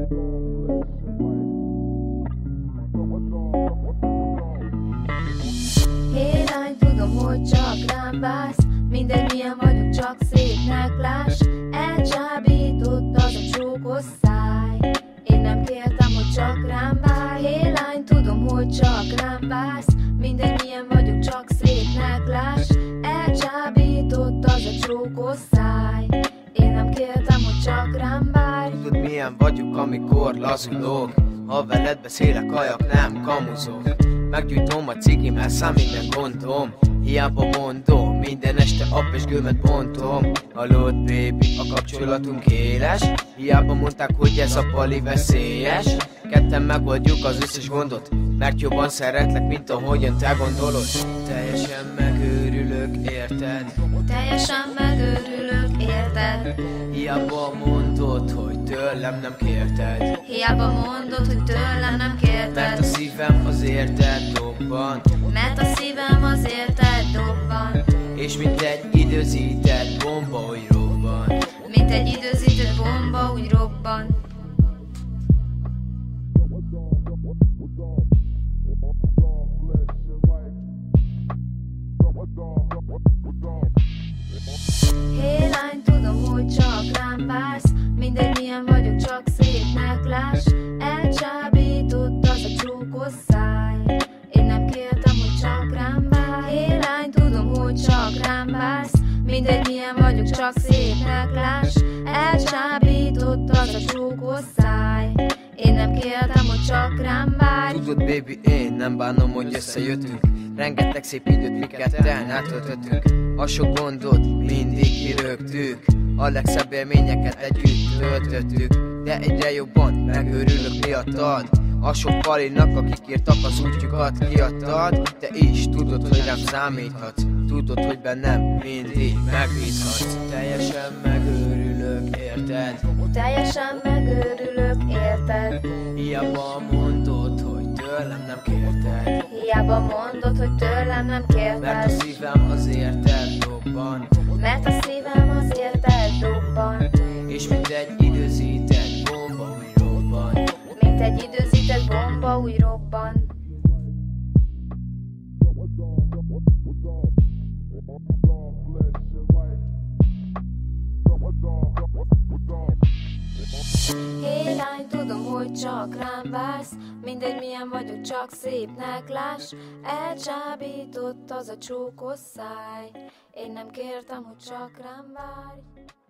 Hé lány, tudom, hogy csak rám vársz, mindegy milyen vagyok, csak szépnek láss. Elcsábított az a csókos száj, én nem kértem, hogy csak rám várj. Hé lány, tudom, hogy csak rám vársz, mindegy milyen vagyok, csak szépnek láss. Elcsábított az a csókos száj, én nem kértem, hogy csak rám várj. Tudod milyen vagyok, amikor lazulok, ha veled beszélek, ajak nem kamuzok. Meggyújtom a cigim, elszáll minden gondom, hiába mondom, minden este a pezsgőmet bontom. Hallod baby, a kapcsolatunk éles, hiába mondták, hogy ez a pali veszélyes. Ketten megoldjuk az összes gondot, mert jobban szeretlek, mint ahogyan te gondolod. Teljesen megőrülök, érted? Teljesen megőrülök, érted? Hiába mondod, hogy tőlem nem kérted. Hiába mondod, hogy tőlem nem kérted. Mert a szívem az érted dobban, Mert a szívem az érted dobban, és mint egy időzített bomba, úgy robban. mint egy időzített bomba, úgy robban. Hé lány, tudom, hogy csak rám vársz, mindegy milyen vagyok, csak szépnek láss. Elcsábított az a csókos száj, én nem kértem, hogy csak rám várj. Hé lány, tudom, hogy csak rám vársz, mindegy milyen vagyok, csak szépnek láss. Elcsábított az a csókos száj, én nem kértem, hogy csak rám várj. Tudod baby, én nem bánom, hogy összejöttünk, rengeteg szép időt mi ketten átöltöttünk. A sok gondot mindig kirögtük, a legszebb élményeket együtt töltöttük. De egyre jobban megőrülök miattad, a sok palinak, akik írtak az útjukat kiadtad. Te is tudod, hogy rám számíthatsz, tudod, hogy bennem mindig megbízhatsz. Teljesen megőrülök, érted? Teljesen megőrülök, érted? Hiába mondod, hogy tőlem nem kérted. Hiába mondod, hogy tőlem nem kérted. Mert a szívem az érted dobban, Mert a szívem az érted dobban, és mint egy időzített bomba, úgy robban. mint egy időzített bomba, úgy robban. Hé lány, tudom, hogy csak rám vársz, mindegy milyen vagyok, csak szépnek láss. Elcsábított az a csókos száj, én nem kértem, hogy csak rám várj.